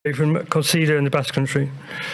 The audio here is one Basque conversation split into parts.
from COSIDA in the Basque Country.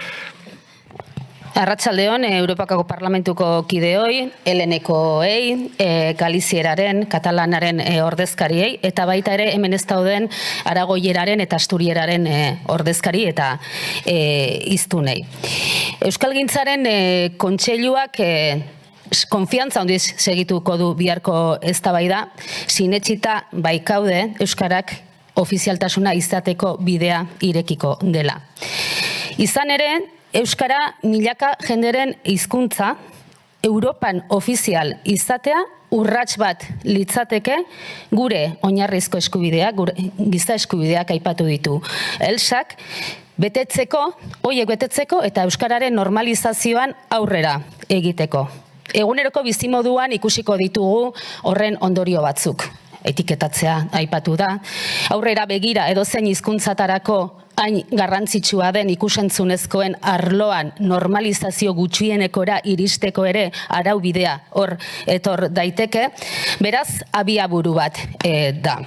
Arratsaldeon, Europako Parlamentuko kideoi, helenekoei, galizieraren, katalanaren ordezkariei, eta baita ere hemen ez dauden aragoieraren eta asturieraren ordezkari eta hiztunei. Euskalgintzaren kontseiluak konfiantza handiz segituko du biharko eztabaida, sinetsita baikaude euskarak ofizialtasuna izateko bidea irekiko dela. Izan ere, euskara milaka jenderen hizkuntza Europan ofizial izatea urrats bat litzateke gure oinarrizko eskubideak, gure giza eskubideak aipatu ditu Elsak, hoiek betetzeko eta euskararen normalizazioan aurrera egiteko. Eguneroko bizimoduan ikusiko ditugu horren ondorio batzuk. Etiketatzea aipatu da. Aurrera begira edozein hizkuntzatarako hain garrantzitsua den ikusentzunezkoen arloan normalizazio gutxienekora iristeko ere araubidea hor etor daiteke, beraz abiaburu bat da.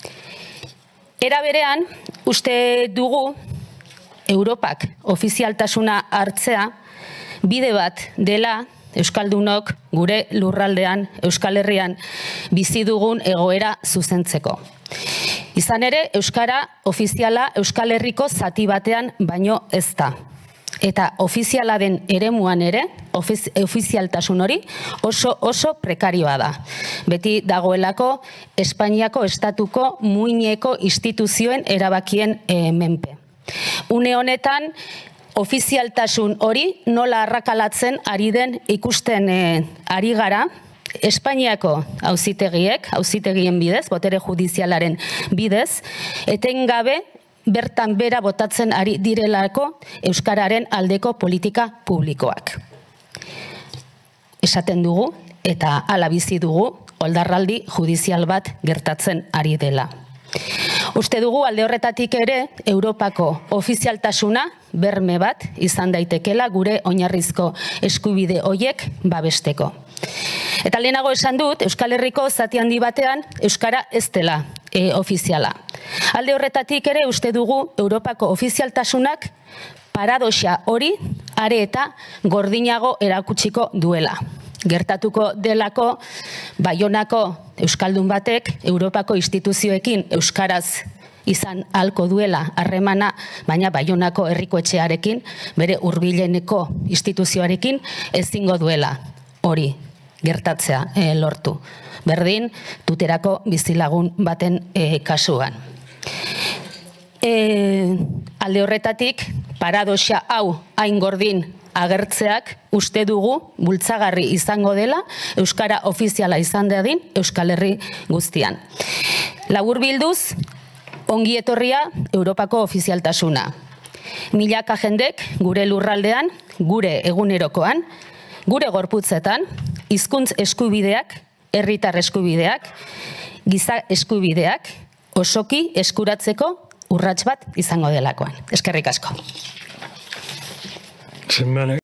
Era berean, uste dugu Europak ofizialtasuna hartzea bide bat dela euskaldunok gure lurraldean, Euskal Herrian bizi dugun egoera zuzentzeko. Izan ere, euskara ofiziala Euskal Herriko zati batean baino ez da. Eta ofiziala den eremuan ere, ofizialtasun hori oso prekarioa da. Beti dagoelako Espainiako estatuko muineko instituzioen erabakien menpe. Une honetan, ofizialtasun hori nola arrakalatzen ari den ikusten ari gara, Espainiako auzitegien bidez, botere judizialaren bidez, etengabe bertan bera botatzen ari direlako euskararen aldeko politika publikoak. Esaten dugu eta hala bizi dugu oldarraldi judizial bat gertatzen ari dela. Uste dugu alde horretatik ere Europako ofizialtasuna berme bat izan daitekela gure oinarrizko eskubide hoiek babesteko. Eta lehenago esan dut, Euskal Herriko zati handi batean euskara ez dela ofiziala. Alde horretatik ere uste dugu Europako ofizialtasunak paradoxa hori are eta gordinago erakutsiko duela. Gertatuko delako Baionako euskaldun batek Europako instituzioekin euskaraz izan ahalko duela harremana, baina Baionako herriko etxearekin, bere hurbileneko instituzioarekin ezingo duela hori gertatzea lortu. Berdin, Tuterako bizilagun baten kasuan. Alde horretatik, paradoxa hau hain gordin agertzeak uste dugu bultzagarri izango dela euskara ofiziala izan dadin Euskal Herri guztian. Laburbilduz, ongi etorria Europako ofizialtasuna. Milaka jendek gure lurraldean, gure egunerokoan, gure gorputzetan, hizkuntz eskubideak, herritar eskubideak, giza eskubideak osoki eskuratzeko urrats bat izango delakoan. Eskerrik asko.